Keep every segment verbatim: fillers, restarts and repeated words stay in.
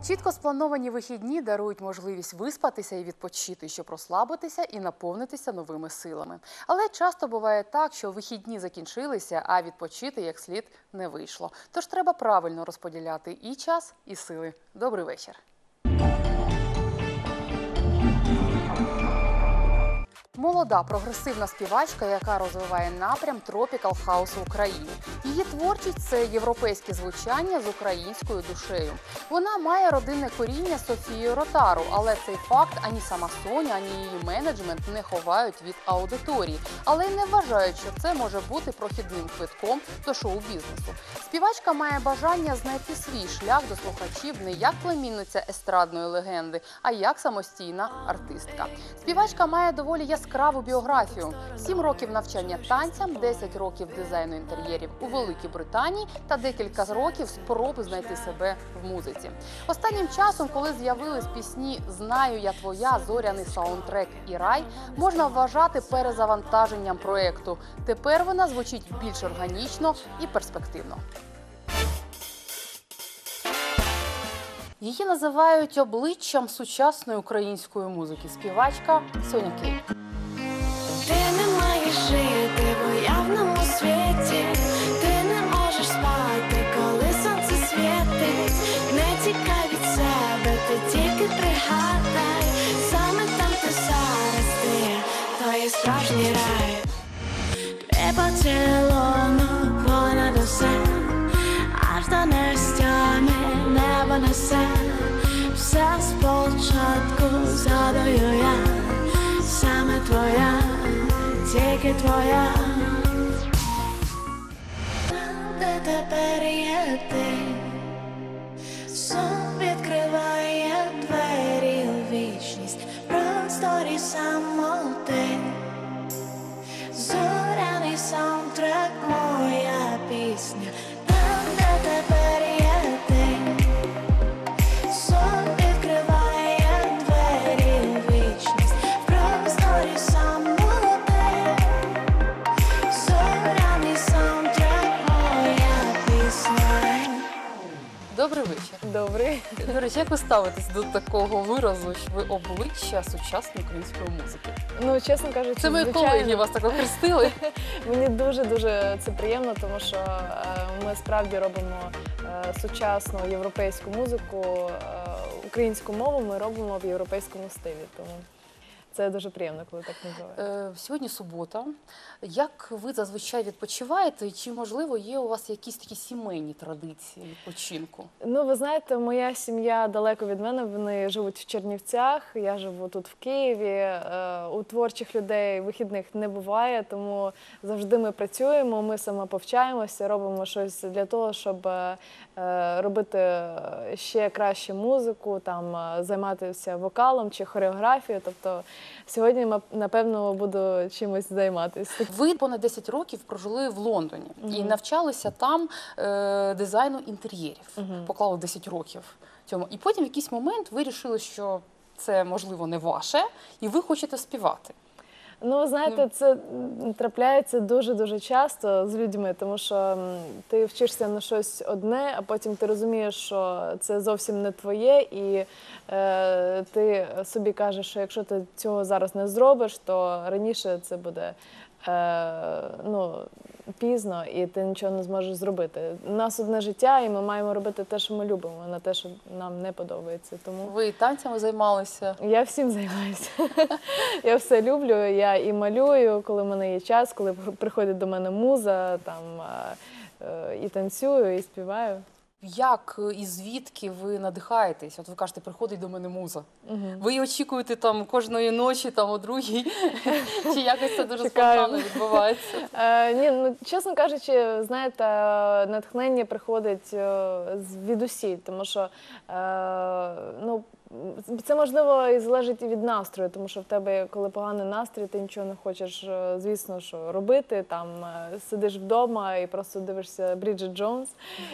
Чітко сплановані вихідні дарують можливість виспатися і відпочити, щоб розслабитися і наповнитися новими силами. Але часто буває так, що вихідні закінчилися, а відпочити як слід не вийшло. Тож треба правильно розподіляти і час, і сили. Добрий вечір. Молода прогресивна співачка, яка розвиває напрям тропікал хаусу в Україні. Її творчість – це європейське звучання з українською душею. Вона має родинне коріння з Софією Ротару, але цей факт ані сама Соня, ані її менеджмент не ховають від аудиторії. Але й не вважають, що це може бути прохідним квитком до шоу-бізнесу. Співачка має бажання знайти свій шлях до слухачів не як племінниця естрадної легенди, а як самостійна артистка. Співачка має доволі яскраву біографію. Сім років навчання танцям, десять років дизайну інтер'єрів у Великій Британії та декілька років спроби знайти себе в музиці. Останнім часом, коли з'явились пісні «Знаю я твоя», «Зоряний саундтрек» і «Рай», можна вважати перезавантаженням проєкту. Тепер вона звучить більш органічно і перспективно. Її називають обличчям сучасної української музики. Співачка Соня Кей. Ти не маєш жити в уявному світі, ти не можеш спати, коли сонце світить. Не тікай від себе, ти тільки пригадай, саме там ти зараз ти, то є справжній рай. Твій поцілунок понад усе, аж до нестями небо несе. Все спочатку згадую я, саме твоя, тільки твоя. Там, де тепер є ти, сон відкриває двері у вічність, в просторі самоти. Зоряний саундтрек, моя пісня. Там, де тепер є ти, сон відкриває двері у вічність, в просторі самоти. Зоряний саундтрек, моя пісня. Добрий вечір. Добрий. До речі, як ви ставитесь до такого виразу, що ви обличчя сучасної української музики? Ну, чесно кажучи, Це мої звичайно, колеги вас так охрестили. Мені дуже-дуже це приємно, тому що е, ми справді робимо е, сучасну європейську музику, е, українську мову ми робимо в європейському стилі. Тому це дуже приємно, коли так називають. Е, Сьогодні субота. Як ви зазвичай відпочиваєте? І чи, можливо, є у вас якісь такі сімейні традиції відпочинку? Ну, ви знаєте, моя сім'я далеко від мене, вони живуть в Чернівцях, я живу тут в Києві. Е, У творчих людей вихідних не буває, тому завжди ми працюємо, ми самоповчаємося, робимо щось для того, щоб е, робити ще краще музику, там, е, займатися вокалом чи хореографією. Тобто сьогодні, напевно, буду чимось займатися. Ви понад десять років прожили в Лондоні Мгм. і навчалися там е, дизайну інтер'єрів. Мгм. Поклали десять років цьому. І потім в якийсь момент вирішили, що це, можливо, не ваше, і ви хочете співати. Ну, ви знаєте, це м, трапляється дуже-дуже часто з людьми, тому що м, ти вчишся на щось одне, а потім ти розумієш, що це зовсім не твоє, і е, ти собі кажеш, що якщо ти цього зараз не зробиш, то раніше це буде е, ну, пізно, і ти нічого не зможеш зробити. У нас одне життя, і ми маємо робити те, що ми любимо, а не те, що нам не подобається. Тому Ви танцями займалися? я всім займаюся. Я все люблю. Я і малюю, коли в мене є час, коли приходить до мене муза, там, е, і танцюю, і співаю. Як і звідки ви надихаєтесь? От ви кажете, приходить до мене муза. Угу. Ви її очікуєте там кожної ночі, там о другій? Чи якось це дуже Чекаю. спонтанно відбувається? Е, ні, ну, чесно кажучи, знаєте, натхнення приходить е, звідусіль, тому що, е, ну, Це, можливо, і залежить і від настрою, тому що в тебе, коли поганий настрій, ти нічого не хочеш, е, звісно, що робити. Там е, сидиш вдома і просто дивишся Бріджит Джонс.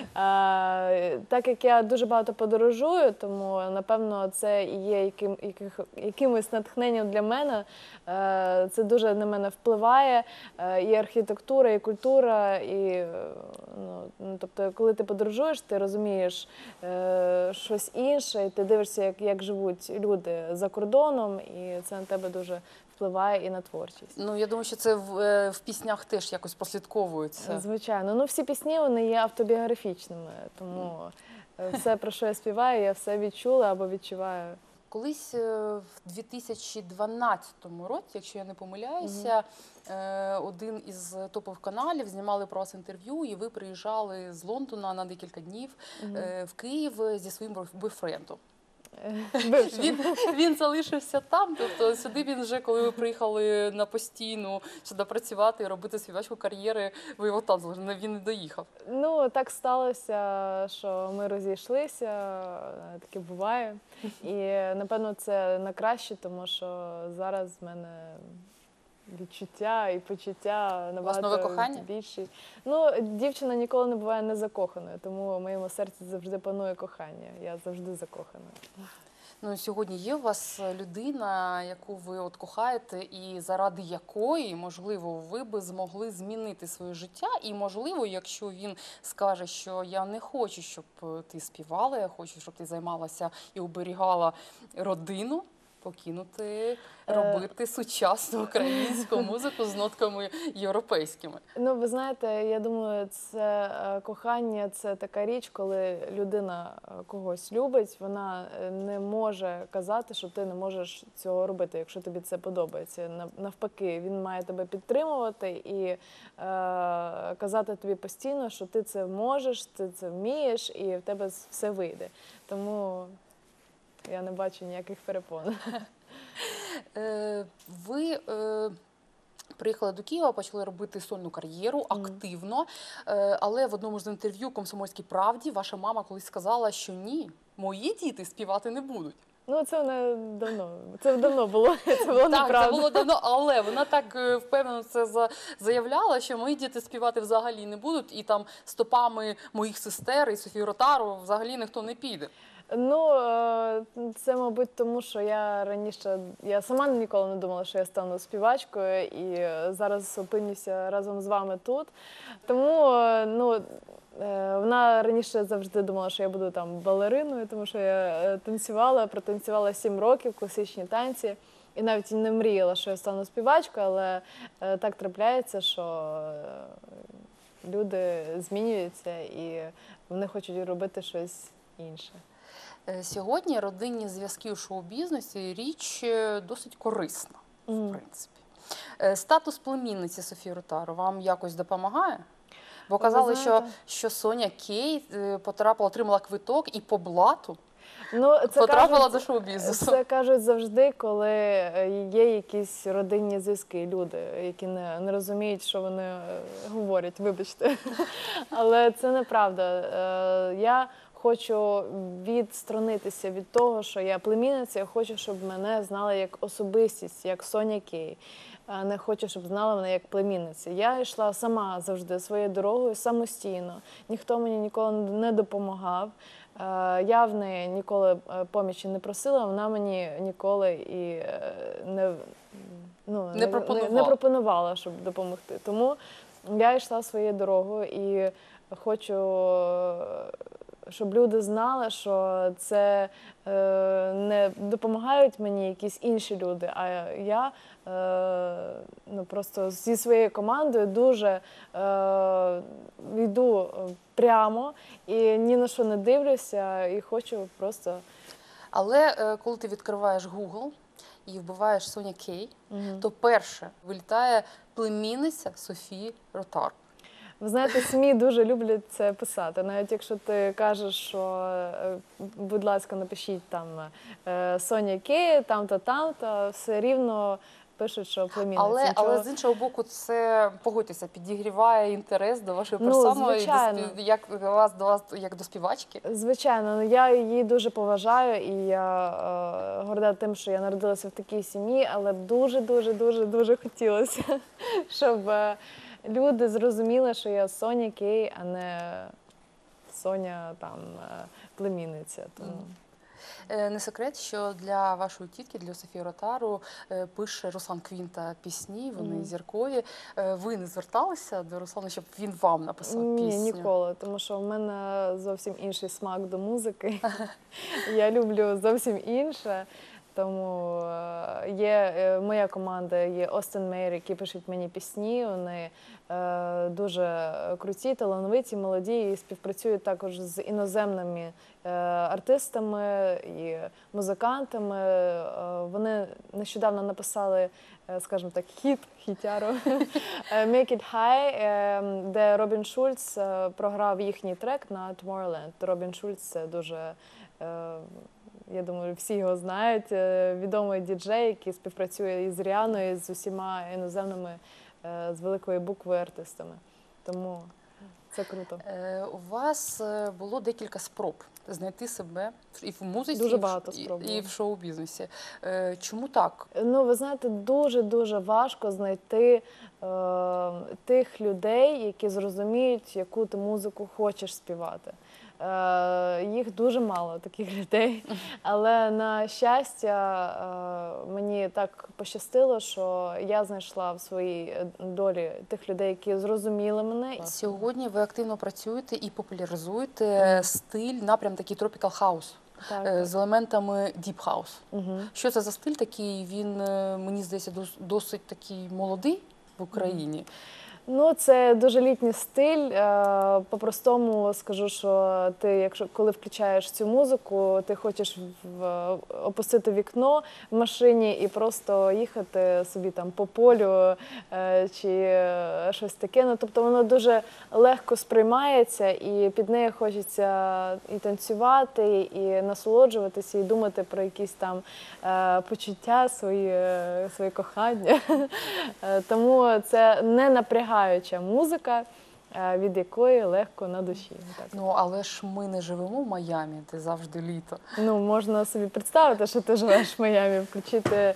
Е, Так як я дуже багато подорожую, тому, напевно, це і є яким, яких, якимось натхненням для мене. Е, Це дуже на мене впливає. Е, І архітектура, і культура, і, е, ну, ну, тобто, коли ти подорожуєш, ти розумієш е, щось інше, і ти дивишся, як, як живуть люди за кордоном, і це на тебе дуже впливає і на творчість. Ну, я думаю, що це в, е, в піснях теж якось прослідковується. Звичайно. Ну, всі пісні, вони є автобіографічними, тому е, все, про що я співаю, я все відчула або відчуваю. Колись е, в дві тисячі дванадцятому році, якщо я не помиляюся, е, один із топових каналів знімали про вас інтерв'ю, і ви приїжджали з Лондона на декілька днів е, в Київ зі своїм бойфрендом. Бившим. Він, він залишився там, тобто сюди він вже, коли ви приїхали на постійну сюди працювати і робити співачку кар'єри, ви його там залишили, він не доїхав. Ну, так сталося, що ми розійшлися, таке буває. І, напевно, це на краще, тому що зараз в мене відчуття і почуття набагато нове кохання? більші. Ну, дівчина ніколи не буває незакоханою, тому в моєму серці завжди панує кохання. Я завжди закохана. Ну, сьогодні є у вас людина, яку ви от кохаєте, і заради якої, можливо, ви би змогли змінити своє життя. І, можливо, якщо він скаже, що я не хочу, щоб ти співала, я хочу, щоб ти займалася і оберігала родину, покинути робити сучасну українську музику з нотками європейськими. Ну, ви знаєте, я думаю, це е, кохання – це така річ, коли людина е, когось любить, вона е, не може казати, що ти не можеш цього робити, якщо тобі це подобається. Нав- Навпаки, він має тебе підтримувати і е, казати тобі постійно, що ти це можеш, ти це вмієш і в тебе все вийде. Тому я не бачу ніяких перепон. Е, Ви е, приїхали до Києва, почали робити сольну кар'єру активно, е, але в одному з інтерв'ю «Комсомольській правді» ваша мама колись сказала, що ні, мої діти співати не будуть. Ну, це вона давно, це давно було, це було Так, неправда. це було давно, але вона так е, впевнено це за- заявляла, що мої діти співати взагалі не будуть, і там стопами моїх сестер і Софії Ротару взагалі ніхто не піде. Ну, е, це, мабуть, тому що я раніше, я сама ніколи не думала, що я стану співачкою, і зараз опинюся разом з вами тут. Тому, е, ну, е, вона раніше завжди думала, що я буду там балериною, тому що я е, танцювала, протанцювала сім років, класичні танці. І навіть і не мріяла, що я стану співачкою, але е, так трапляється, що е, люди змінюються і вони хочуть робити щось інше. Е, Сьогодні родинні зв'язки у шоу-бізнесі – річ е, досить корисна, в Мгм. принципі. Е, Статус племінниці Софії Ротару вам якось допомагає? Бо казали, що, знаєте- що Соня Кей е, потрапила, отримала квиток і по блату Ну, це потрапила кажуть, до шоу-бізнесу. Це кажуть завжди, коли е, є якісь родинні зв'язки, люди, які не, не розуміють, що вони е, говорять, вибачте. Але це неправда. Е, Я хочу відсторонитися від того, що я племінниця, я хочу, щоб мене знали як особистість, як Соня Кей. А не хочу, щоб знала мене як племінниця. Я йшла сама завжди своєю дорогою, самостійно. Ніхто мені ніколи не допомагав. Е, Я в неї ніколи е, помічі не просила, вона мені ніколи і е, не, ну, Не пропонувала. не, не пропонувала, щоб допомогти. Тому я йшла своєю дорогою і хочу, е, щоб люди знали, що це е, не допомагають мені якісь інші люди, а я е, ну, просто зі своєю командою дуже е, йду прямо і ні на що не дивлюся, і хочу просто. Але е, коли ти відкриваєш Google і вбиваєш Соня Кей, то перше вилітає племінниця Софії Ротар. Ви знаєте, СМІ дуже люблять це писати. Навіть якщо ти кажеш, що, е, будь ласка, напишіть там е, Соня Кей, там-то, там-то, все рівно пишуть, що племінниця. Але, Нічого- але з іншого боку, це, погодьтеся, підігріває інтерес до вашої Ну, персони, і до звичайно. спів- як до вас, до вас, як до співачки. Звичайно, ну, я її дуже поважаю, і я е, горда тим, що я народилася в такій сім'ї, але б дуже, дуже, дуже, дуже хотілося, щоб е, люди зрозуміли, що я Соня Кей, а не Соня там е, племінниця. Тому Е, Не секрет, що для вашої тітки, для Софії Ротару, е, пише Руслан Квінта пісні, вони Мгм. зіркові. Е, Ви не зверталися до Руслана, щоб він вам написав ні, пісню? ніколи, тому що в мене зовсім інший смак до музики. Я люблю зовсім інше. Тому е, є е, моя команда, є Остен Мейер, які пишуть мені пісні. Вони е, дуже круті, талановиті, молоді і співпрацюють також з іноземними е, артистами і музикантами. Е, вони нещодавно написали, е, скажімо так, хіт, хітяру е, Make It High, е, де Робін Шульц е, програв їхній трек на Tomorrowland. Робін Шульц – це дуже е, я думаю, всі його знають. Е, Відомий діджей, який співпрацює із Ріаною, з усіма іноземними е, з великої букви артистами. Тому це круто. Е, У вас е, було декілька спроб знайти себе і в музиці, Дуже і в ш- багато і- спроб і було. в шоу-бізнесі. Е, Чому так? Ну, ви знаєте, дуже-дуже важко знайти е, тих людей, які зрозуміють, яку ти музику хочеш співати. Е, їх дуже мало, таких людей. Але, на щастя, е, мені так пощастило, що я знайшла в своїй долі тих людей, які зрозуміли мене. Сьогодні ви активно працюєте і популяризуєте стиль, напрям такий Tropical House Так, е, так. з елементами Deep House. Угу. Що це за стиль такий? Він, е, мені здається, дос- досить такий молодий в Україні. Ну, це дуже літній стиль. Е, По-простому скажу, що ти, якщо коли включаєш цю музику, ти хочеш в, опустити вікно в машині і просто їхати собі там по полю е, чи е, щось таке. Ну, тобто воно дуже легко сприймається, і під нею хочеться і танцювати, і насолоджуватися, і думати про якісь там е, почуття, свої, е, свої кохання. Е, Тому це не напрягаюча музика, е, від якої легко на душі. Так. Ну, але ж ми не живемо в Майамі, де завжди літо. Ну, можна собі представити, що ти живеш в Майамі, включити е,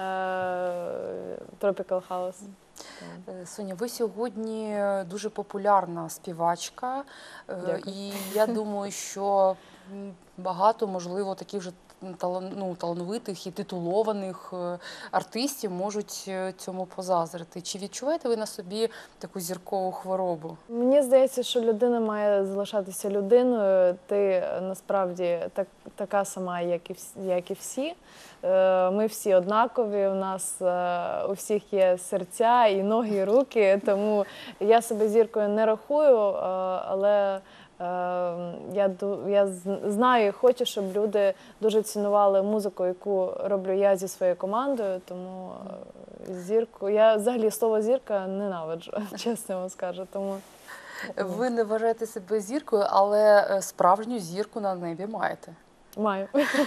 Tropical House. Е, Соня, ви сьогодні дуже популярна співачка, е, Дякую. і я думаю, що м, багато, можливо, таких же талан- ну, талановитих і титулованих е, артистів можуть е, цьому позазрити. Чи відчуваєте ви на собі таку зіркову хворобу? Мені здається, що людина має залишатися людиною. Ти е, насправді так, така сама, як і всі. Як і всі. Е, Ми всі однакові, у нас е, у всіх є серця і ноги, і руки, тому я себе зіркою не рахую, е, але е, я, ду- я з- знаю і хочу, щоб люди дуже цінували музику, яку роблю я зі своєю командою, тому е, зірку, я взагалі слово зірка ненавиджу, чесно вам скажу, тому Ви не вважаєте себе зіркою, але е, справжню зірку на небі маєте. маю.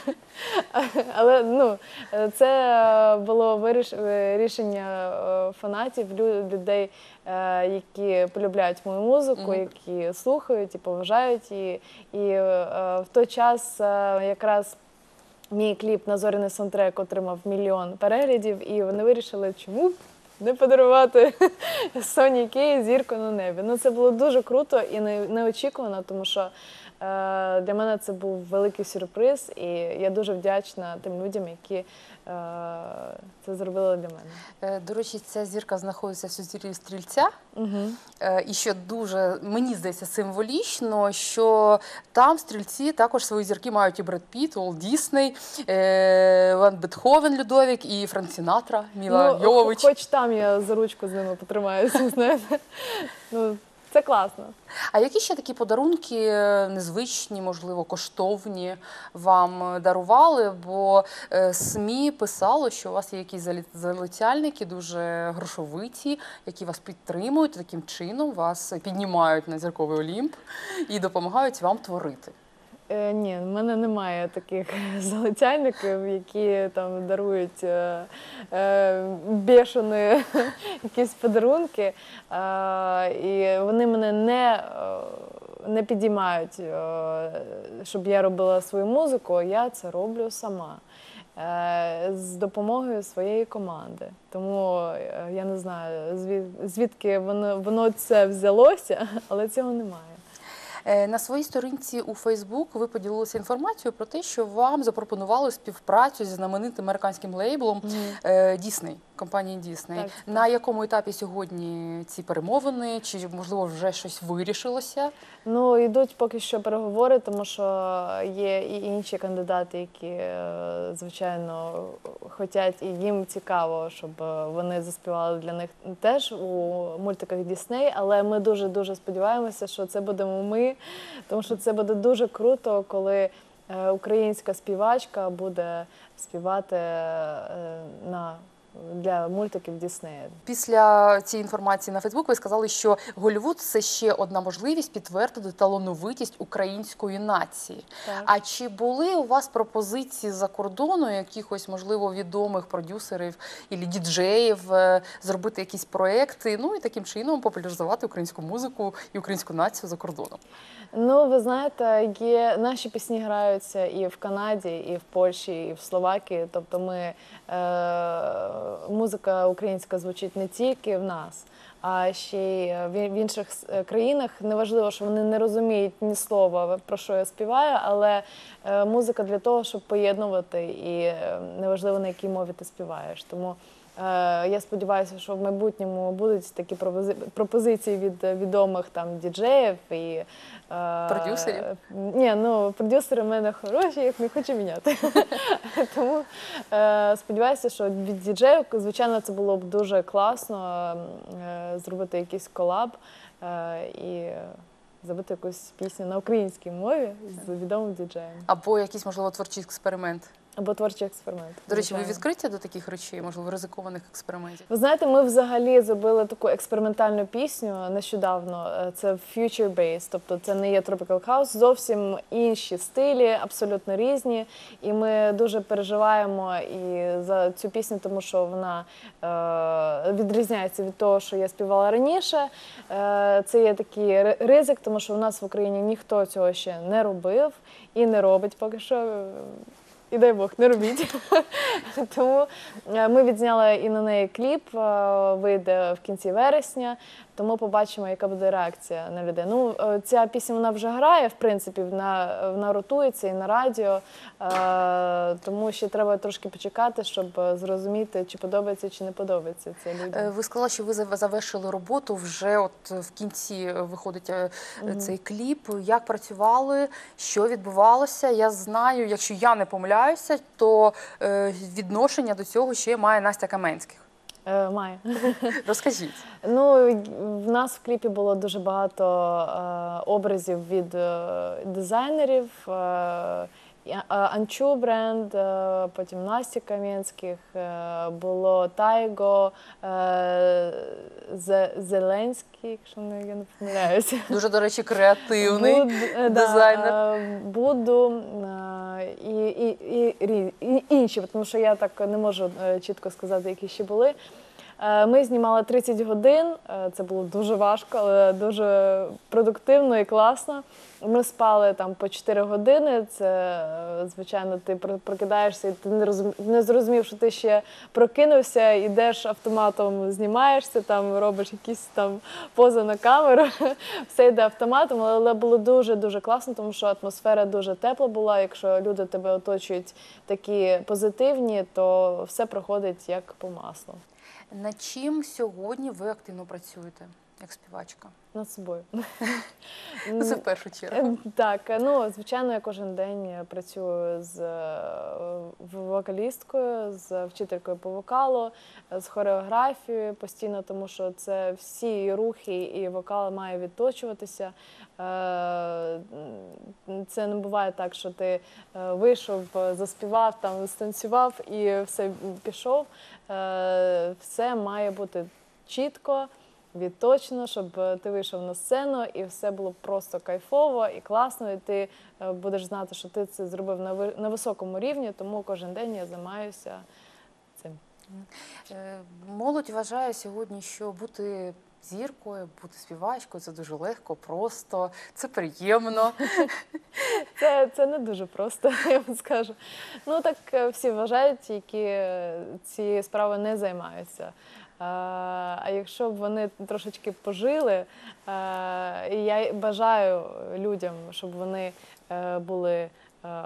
Але ну, це було виріш- рішення е, фанатів, лю- людей, е, які полюбляють мою музику, Мгм. які слухають і поважають її. І е, в той час е, якраз мій кліп на зоряний саундтрек отримав мільйон переглядів, і вони вирішили, чому б не подарувати Соні Кей зірку на небі. Ну, це було дуже круто і не- неочікувано, тому що е, для мене це був великий сюрприз, і я дуже вдячна тим людям, які е, це зробили для мене. Е, До речі, ця зірка знаходиться в сузір'ї Стрільця. Угу. Е, І що дуже, мені здається, символічно, що там стрільці також свої зірки мають і Бред Піт, Уолт Дісней, е, Ван Бетховен, Людовік і Франк Сінатра, Міла Ну, Йовович. хо- хоч там я за ручку з ними потримаюся, знаєте. Ну, це класно. А які ще такі подарунки е, незвичні, можливо, коштовні вам е, дарували? Бо е, СМІ писало, що у вас є якісь залі- залицяльники дуже грошовиті, які вас підтримують, таким чином вас піднімають на зірковий Олімп і допомагають вам творити. Е, ні, в мене немає таких залицяльників, які там дарують е, е, бешені якісь подарунки. Е, і вони мене не, е, не підіймають, е, щоб я робила свою музику, я це роблю сама. Е, з допомогою своєї команди. Тому е, я не знаю, звід- звідки воно, воно це взялося, але цього немає. Е, На своїй сторінці у Фейсбук ви поділилися інформацією про те, що вам запропонували співпрацю зі знаменитим американським лейблом е, Disney, компанії Disney. Так, так. На якому етапі сьогодні ці перемовини? Чи, можливо, вже щось вирішилося? Ну, йдуть поки що переговори, тому що є і інші кандидати, які, е, звичайно, хочуть, і їм цікаво, щоб е, вони заспівали для них теж у мультиках Дісней, але ми дуже-дуже сподіваємося, що це будемо ми, тому що це буде дуже круто, коли е, українська співачка буде співати е, на, для мультиків Діснея. Після цієї інформації на Фейсбук ви сказали, що Голлівуд – це ще одна можливість підтвердити талановитість української нації. Так. А чи були у вас пропозиції за кордону якихось, можливо, відомих продюсерів і діджеїв е, зробити якісь проекти, ну і таким чином популяризувати українську музику і українську націю за кордоном? Ну, ви знаєте, є наші пісні граються і в Канаді, і в Польщі, і в Словакії. Тобто ми е, музика українська звучить не тільки в нас, а ще й в в інших с- країнах. Неважливо, що вони не розуміють ні слова, про що я співаю, але е, музика для того, щоб поєднувати, і е, неважливо, на якій мові ти співаєш. Тому е, я сподіваюся, що в майбутньому будуть такі пропози- пропозиції від е, відомих там діджеїв і е, Продюсерів? Ні, ну продюсери в мене хороші, я їх не хочу міняти. Тому е, сподіваюся, що від діджеїв, звичайно, це було б дуже класно е, зробити якийсь колаб е, і зробити якусь пісню на українській мові з відомим діджеєм. Або якийсь, можливо, творчий експеримент? Або творчий експеримент. До речі, ви звичайно. відкриті до таких речей, можливо, ризикованих експериментів? Ви знаєте, ми взагалі зробили таку експериментальну пісню нещодавно. Е, Це future based, тобто це не є tropical house, зовсім інші стилі, абсолютно різні. І ми дуже переживаємо і за цю пісню, тому що вона е, відрізняється від того, що я співала раніше. Е, це є такий ри- ризик, тому що в нас в Україні ніхто цього ще не робив і не робить поки що. І дай Бог, не робіть. Тому е, ми відзняли і на неї кліп, е, вийде в кінці вересня, тому побачимо, яка буде реакція на людей. Ну, е, ця пісня, вона вже грає, в принципі, вона, вона ротується і на радіо, е, тому ще треба трошки почекати, щоб зрозуміти, чи подобається, чи не подобається це людям. Е, Ви сказали, що ви зав- завершили роботу, вже от в кінці виходить е, цей кліп. Як працювали, що відбувалося? Я знаю, якщо я не помиляюся, то е, відношення до цього ще має Настя Каменських. Е, Має. Розкажіть. Ну, в нас в кліпі було дуже багато е, образів від е, дизайнерів. Е, і, е, Анчу бренд, е, потім Насті Кам'янських, е, було Тайго, е, Зе- Зеленський, якщо не, я не помиляюся. Дуже, до речі, креативний Буд- е, да, дизайнер. е, Буду е, і, і, і, рі- і інші, тому що я так не можу е, чітко сказати, які ще були. Е, Ми знімали тридцять годин, е, це було дуже важко, але дуже продуктивно і класно. Ми спали там по чотири години, це, е, звичайно, ти про- прокидаєшся і ти не, розум... не зрозумів, що ти ще прокинувся, йдеш автоматом, знімаєшся, там робиш якісь там пози на камеру, все йде автоматом, але було дуже-дуже класно, тому що атмосфера дуже тепла була. Якщо люди тебе оточують такі позитивні, то все проходить як по маслу. Над чим сьогодні ви активно працюєте, як співачка? Над собою. Ну, це в першу чергу. Е, Так, ну, звичайно, я кожен день працюю з е, вокалісткою, з вчителькою по вокалу, з хореографією постійно, тому що це всі рухи і вокал має відточуватися. Е, Це не буває так, що ти е, вийшов, заспівав, там, станцював і все, пішов. Е, Все має бути чітко. відточено, щоб е, ти вийшов на сцену і все було просто кайфово і класно, і ти е, будеш знати, що ти це зробив на, ви- на високому рівні, тому кожен день я займаюся цим. Е, Молодь вважає сьогодні, що бути зіркою, бути співачкою – це дуже легко, просто, це приємно. Це, це не дуже просто, я вам скажу. Ну так е, всі вважають, які е, цією справою не займаються. А, а якщо б вони трошечки пожили, е, і я бажаю людям, щоб вони е, були е,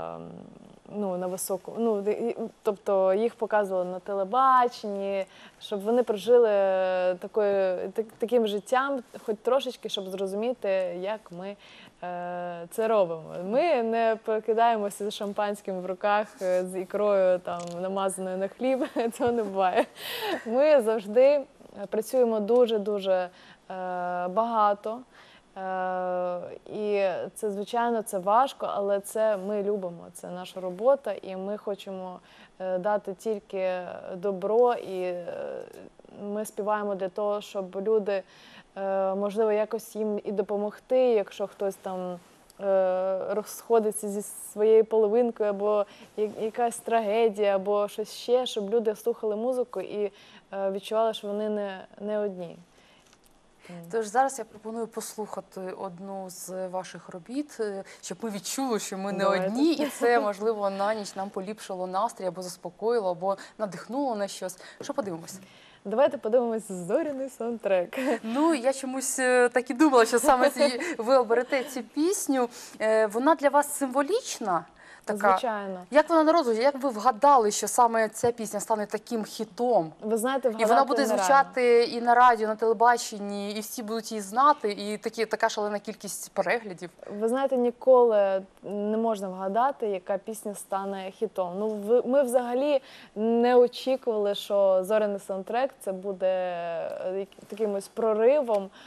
ну, на високу, ну, і- тобто їх показували на телебаченні, щоб вони прожили такою, так, таким життям, хоч трошечки, щоб зрозуміти, як ми е, це робимо. Ми не покидаємося з шампанським в руках, е, з ікрою там, намазаною на хліб, цього не буває. Ми завжди працюємо дуже-дуже е, багато. Е, І це, звичайно, це важко, але це ми любимо, це наша робота, і ми хочемо е, дати тільки добро, і е, ми співаємо для того, щоб люди, е, можливо, якось їм і допомогти, якщо хтось там е, розходиться зі своєю половинкою, або я- якась трагедія, або щось ще, щоб люди слухали музику і е, відчували, що вони не, не одні. Тож зараз я пропоную послухати одну з ваших робіт, е, щоб ми відчули, що ми не Давайте. одні, і це, можливо, на ніч нам поліпшило настрій, або заспокоїло, або надихнуло на щось. Що подивимося? Давайте подивимось зоряний саундтрек. Ну, я чомусь е, так і думала, що саме ці, ви оберете цю пісню. Е, Вона для вас символічна? Така. Звичайно. Як вона народжується? Як ви вгадали, що саме ця пісня стане таким хітом? Ви знаєте, І вгадати вона буде нереально. звучати і на радіо, на телебаченні, і всі будуть її знати, і такі, така шалена кількість переглядів. Ви знаєте, ніколи не можна вгадати, яка пісня стане хітом. Ну, ви- ми взагалі не очікували, що зоряний саундтрек це буде е, як- такимось проривом е,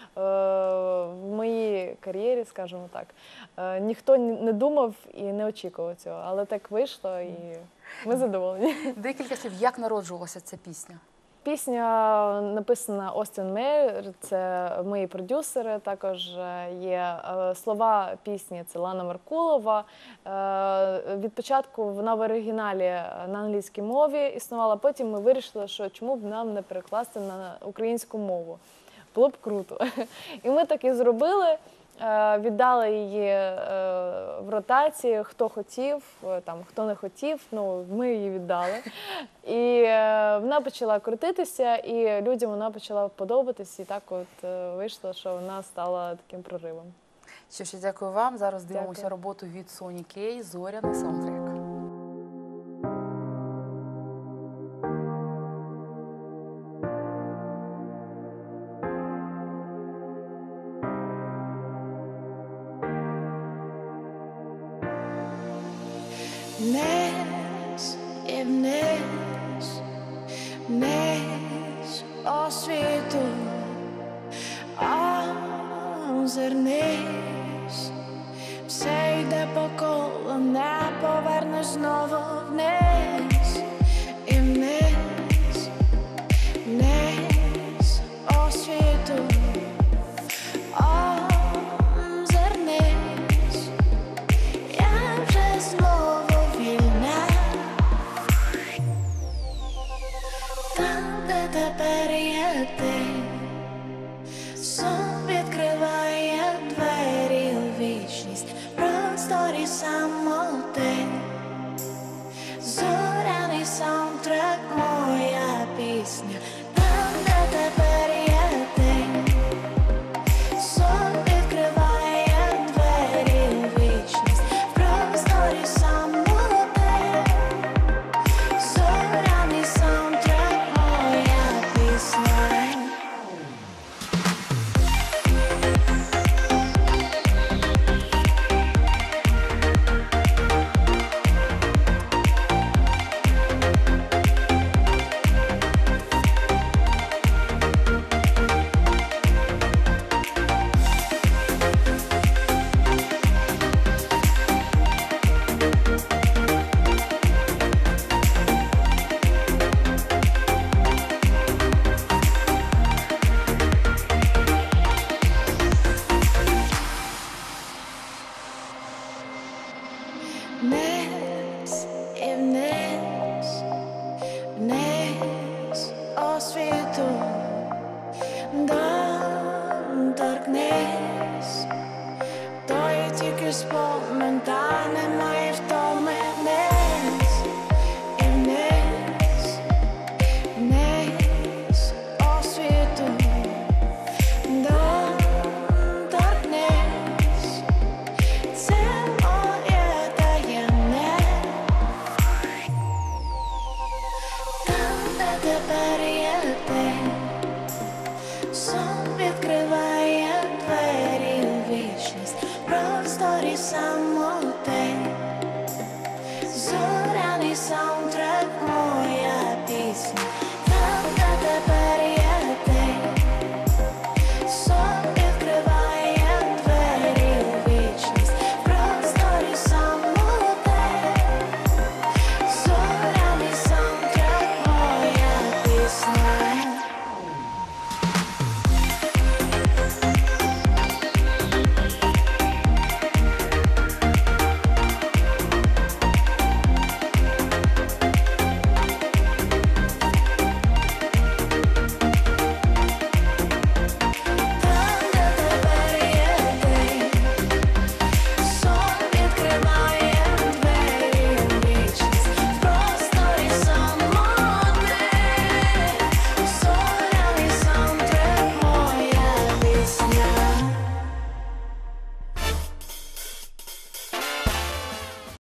в моїй кар'єрі, скажімо так. Е, Ніхто ні- не думав і не очікував цього, але так вийшло, і ми задоволені. Декілька слів, як народжувалася ця пісня? Пісня написана Остін Мейер, це мої продюсери. Також є е, слова пісні, це Лана Меркулова. Е, Від початку вона в оригіналі на англійській мові існувала, потім ми вирішили, що чому б нам не перекласти на українську мову. Було б круто. І ми так і зробили. Е, Віддали її е, в ротації, хто хотів, е, там, хто не хотів, ну, ми її віддали. І е, вона почала крутитися, і людям вона почала подобатись, і так от е, вийшло, що вона стала таким проривом. Що ж, я дякую вам. Зараз дивимося Дякую. роботу від Соні Кей «Зоряний саундтрек». Вниз і вниз, вниз освіту, озирнись, все йде по колу, не повернеш знову вниз.